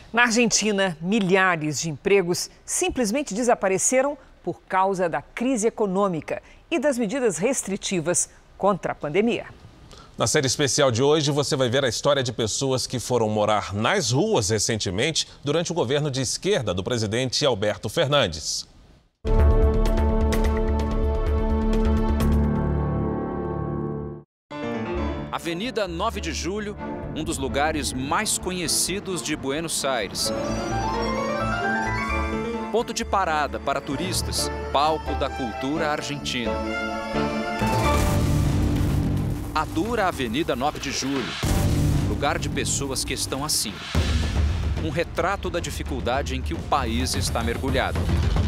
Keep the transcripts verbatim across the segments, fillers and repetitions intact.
Na Argentina, milhares de empregos simplesmente desapareceram por causa da crise econômica e das medidas restritivas contra a pandemia. Na série especial de hoje, você vai ver a história de pessoas que foram morar nas ruas recentemente durante o governo de esquerda do presidente Alberto Fernandes. Avenida nove de julho, um dos lugares mais conhecidos de Buenos Aires. Ponto de parada para turistas, palco da cultura argentina. A dura Avenida nove de julho, lugar de pessoas que estão assim. Um retrato da dificuldade em que o país está mergulhado.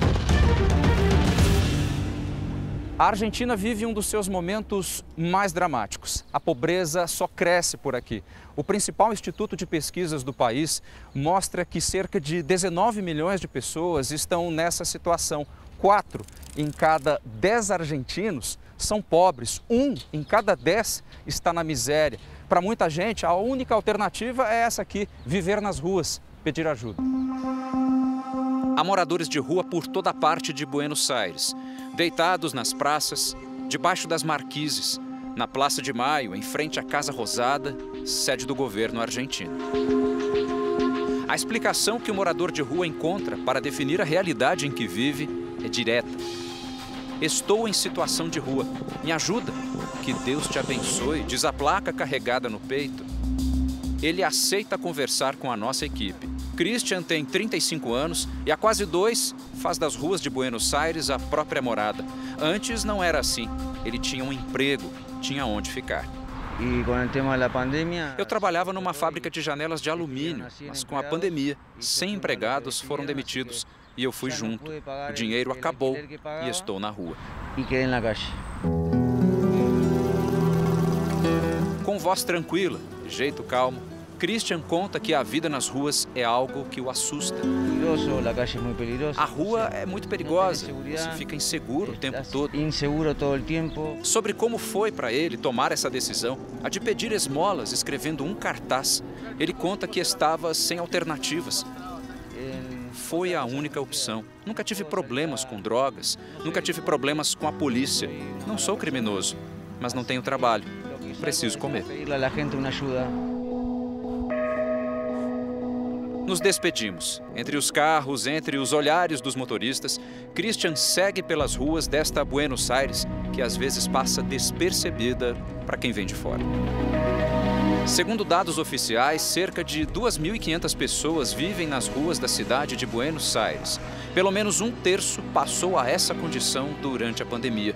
A Argentina vive um dos seus momentos mais dramáticos. A pobreza só cresce por aqui. O principal instituto de pesquisas do país mostra que cerca de dezenove milhões de pessoas estão nessa situação. Quatro em cada dez argentinos são pobres. Um em cada dez está na miséria. Para muita gente, a única alternativa é essa aqui, viver nas ruas, pedir ajuda. Há moradores de rua por toda parte de Buenos Aires, deitados nas praças, debaixo das marquises, na Praça de Maio, em frente à Casa Rosada, sede do governo argentino. A explicação que o morador de rua encontra para definir a realidade em que vive é direta. Estou em situação de rua. Me ajuda. Que Deus te abençoe, diz a placa carregada no peito. Ele aceita conversar com a nossa equipe. Christian tem trinta e cinco anos e há quase dois faz das ruas de Buenos Aires a própria morada. Antes não era assim. Ele tinha um emprego, tinha onde ficar. E com o tema da pandemia... Eu trabalhava numa fábrica de janelas de alumínio, mas com a pandemia, cem empregados foram demitidos e eu fui junto. O dinheiro acabou e estou na rua. E quedei na caixa. Com voz tranquila, jeito calmo, Christian conta que a vida nas ruas é algo que o assusta. A rua é muito perigosa, você fica inseguro o tempo todo. Inseguro todo o tempo. Sobre como foi para ele tomar essa decisão, a de pedir esmolas escrevendo um cartaz, ele conta que estava sem alternativas. Foi a única opção. Nunca tive problemas com drogas, nunca tive problemas com a polícia. Não sou criminoso, mas não tenho trabalho. Preciso comer. Nos despedimos. Entre os carros, entre os olhares dos motoristas, Christian segue pelas ruas desta Buenos Aires, que às vezes passa despercebida para quem vem de fora. Segundo dados oficiais, cerca de duas mil e quinhentas pessoas vivem nas ruas da cidade de Buenos Aires. Pelo menos um terço passou a essa condição durante a pandemia.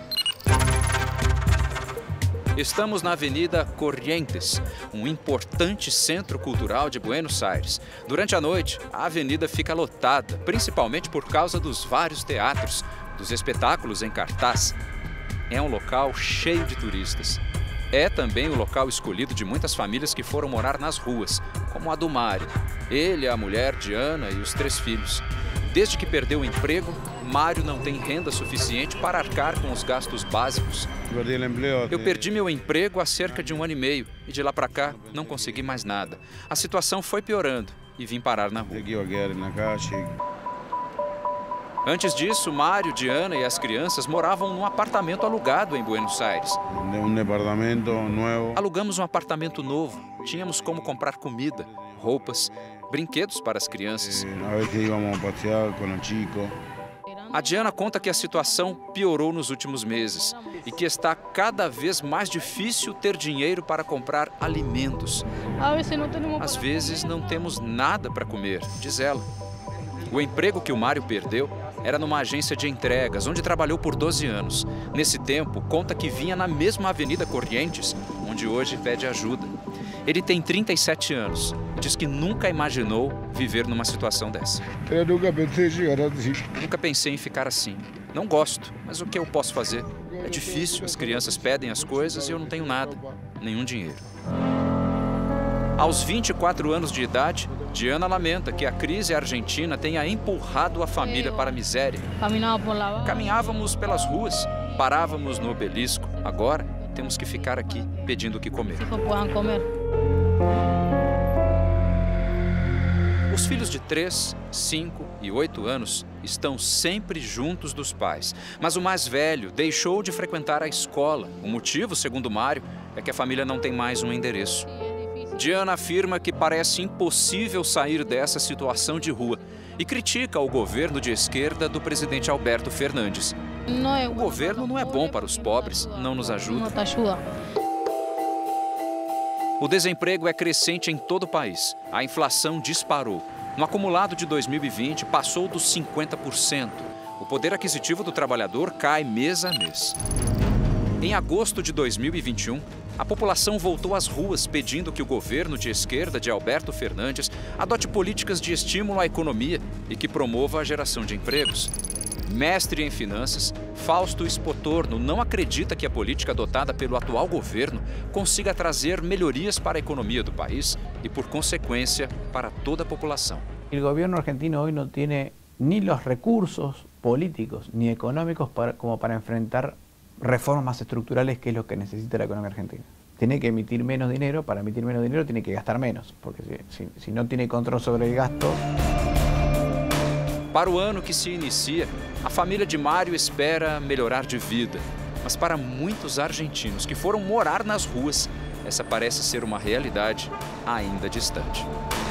Estamos na Avenida Corrientes, um importante centro cultural de Buenos Aires. Durante a noite, a avenida fica lotada, principalmente por causa dos vários teatros, dos espetáculos em cartaz. É um local cheio de turistas. É também o local escolhido de muitas famílias que foram morar nas ruas, como a do Mário. Ele, a mulher, Diana e os três filhos. Desde que perdeu o emprego, Mário não tem renda suficiente para arcar com os gastos básicos. Eu perdi meu emprego há cerca de um ano e meio e de lá para cá não consegui mais nada. A situação foi piorando e vim parar na rua. Antes disso, Mário, Diana e as crianças moravam num apartamento alugado em Buenos Aires. Alugamos um apartamento novo. Tínhamos como comprar comida, roupas, brinquedos para as crianças. A Diana conta que a situação piorou nos últimos meses e que está cada vez mais difícil ter dinheiro para comprar alimentos. Às vezes não temos nada para comer, diz ela. O emprego que o Mário perdeu era numa agência de entregas, onde trabalhou por doze anos. Nesse tempo, conta que vinha na mesma Avenida Corrientes, onde hoje pede ajuda. Ele tem trinta e sete anos e diz que nunca imaginou viver numa situação dessa. Eu nunca pensei em chegar assim. Nunca pensei em ficar assim. Não gosto, mas o que eu posso fazer? É difícil, as crianças pedem as coisas e eu não tenho nada, nenhum dinheiro. Aos vinte e quatro anos de idade, Diana lamenta que a crise argentina tenha empurrado a família para a miséria. Caminhávamos pelas ruas, parávamos no obelisco. Agora, temos que ficar aqui pedindo o que comer. Os filhos de três, cinco e oito anos estão sempre juntos dos pais. Mas o mais velho deixou de frequentar a escola. O motivo, segundo Mário, é que a família não tem mais um endereço. Diana afirma que parece impossível sair dessa situação de rua e critica o governo de esquerda do presidente Alberto Fernandes. O governo não é bom para os pobres, não nos ajuda. O desemprego é crescente em todo o país. A inflação disparou. No acumulado de dois mil e vinte, passou dos cinquenta por cento. O poder aquisitivo do trabalhador cai mês a mês. Em agosto de dois mil e vinte e um, a população voltou às ruas pedindo que o governo de esquerda de Alberto Fernandes adote políticas de estímulo à economia e que promova a geração de empregos. Mestre em finanças, Fausto Spotorno não acredita que a política adotada pelo atual governo consiga trazer melhorias para a economia do país e, por consequência, para toda a população. O governo argentino hoje não tem nem os recursos políticos nem econômicos para, como para enfrentar reformas estructurales, que es lo que necesita la economía argentina. Tiene que emitir menos dinero, para emitir menos dinero tiene que gastar menos, porque si, si no tiene control sobre el gasto... Para o ano que se inicia, a família de Mário espera melhorar de vida. Mas para muitos argentinos que foram morar nas ruas, essa parece ser uma realidade ainda distante.